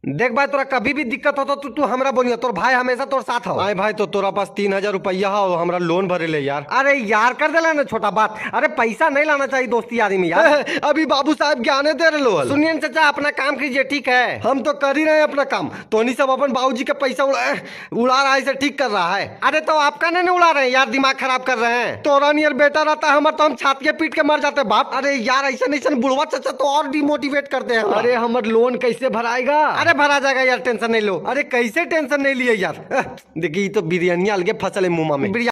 देख भाई, तोरा कभी भी दिक्कत हो तो तू हमरा बोलियो, तोर भाई हमेशा तोर साथ हो। आए भाई, तो तोरा पास 3,000 रुपया हो, हमरा लोन भरे ले यार। अरे यार कर देला ना छोटा बात। अरे पैसा नहीं लाना चाहिए दोस्ती यारी में यार। अभी बाबू साहब ज्ञाने दे रहे लो। सुनिए न चाचा, अपना काम कीजिए, ठीक है? हम तो कर ही रहे हैं अपना काम। तोनी सब अपन बाबूजी का पैसा उड़ा रहा है, इसे ठीक कर रहा है। अरे तो आपका नहीं उड़ा रहे हैं यार, दिमाग खराब कर रहे हैं। तोरा नियर बेटा रहता है हमारा, तो हम छाती पीट के मर जाते बाप। अरे यार ऐसा नहीं, बुढ़वा चाचा तो और डिमोटिवेट करते हैं। अरे हमारे लोन कैसे भराएगा? अरे भरा जाएगा यार, टेंशन नहीं लो। अरे कैसे टेंशन नहीं लिए यार। देखिए तो बिरयानी अलगे फसल है मुंह में।